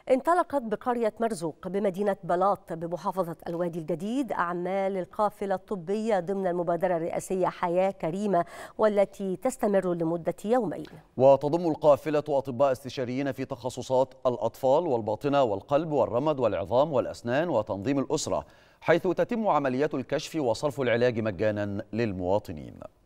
انطلقت بقرية مرزوق بمدينة بلاط بمحافظة الوادي الجديد أعمال القافلة الطبية ضمن المبادرة الرئاسية حياة كريمة، والتي تستمر لمدة يومين. وتضم القافلة أطباء استشاريين في تخصصات الأطفال والباطنة والقلب والرمد والعظام والأسنان وتنظيم الأسرة، حيث تتم عمليات الكشف وصرف العلاج مجانا للمواطنين.